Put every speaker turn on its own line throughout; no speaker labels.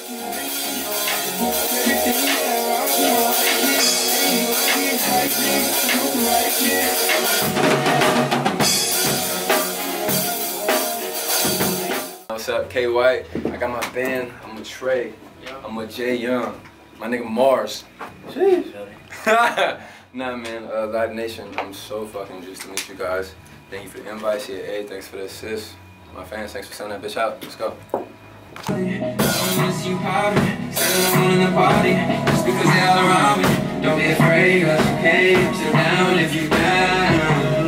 What's up, K White? I got my band. I'm with Trey. I'm with Jay Young. My nigga Mars. Jeez. Nah, man. Live Nation. I'm so fucking juiced to meet you guys. Thank you for the invite. CA, thanks for the assist. My fans, thanks for sending that bitch out. Let's go. Don't be afraid, cause I'm okay. Sit down if you down.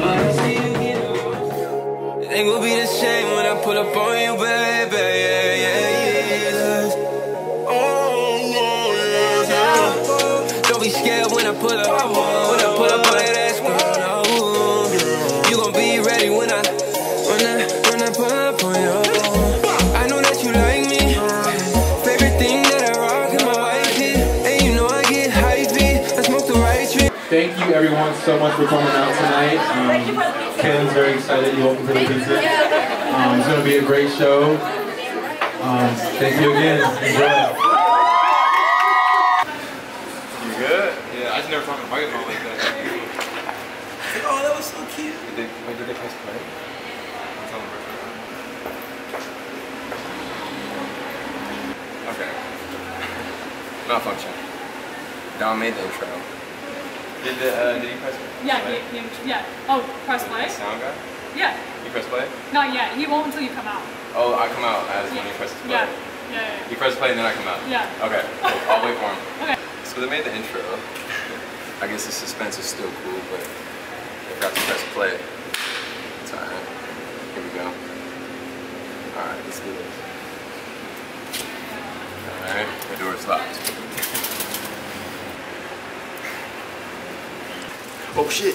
It will be the same when I pull up on you, baby. Yeah, yeah, yeah. Oh, yeah. Don't be scared when I pull up. When I pull up on that ass, girl. You gon' be ready when I pull up on you. I know that you like me. Favorite thing that I rock in my white tee. And you know I get hypey. I smoke the right tree.
Thank you everyone so much for coming out tonight. Kalin's very excited. You're welcome to the pizza. It's going to be a great show. Thank you again. Enjoy.
You good? Yeah, I just never talked to microphone like that.
Oh, that was so cute.
Did they press play? Okay.
Malfunction. Don made the intro.
Did he press play?
Yeah. Oh, press play?
The sound guy?
Yeah.
You press play?
Not yet. He won't until you come out.
Oh, I come out as when he presses play.
Yeah.
You press play and then I come out?
Yeah.
Okay, cool. I'll wait for him.
Okay.
So they made the intro. I guess the suspense is still cool, but they forgot to press play. It's alright. Here we go. Alright, let's do this. Alright, the door is locked. Oh shit!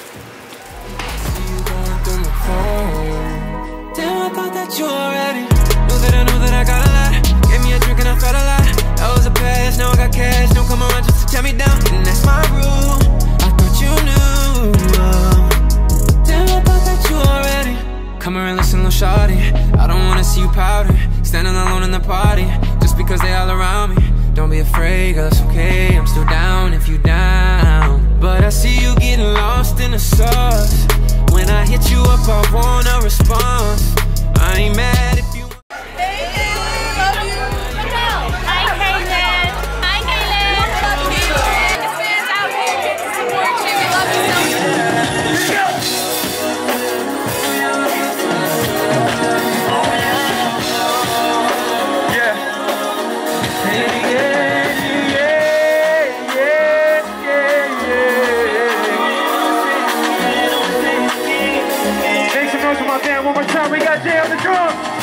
Damn, I thought that you already knew that I got a lot. Gave me a drink and I felt a lot. That was a pass, now I got cash. Don't come around just to tear me down. And that's my rule. I thought you knew. Damn, I thought that you already. Come here and listen, little shawty. I don't wanna see you powder. Standing alone in the party. Just because they all around me. Don't be afraid, cause it's okay. I'm still down if you down. But I see you getting lost in the sauce. When I hit you up, I want a response. I ain't mad if you.
Hey, love you. Hi, Kaylin. Hi, Kaylin. Love you. The fans out here to support you. We love you so much.
Make some noise for my band one more time. We got Jay on the drums.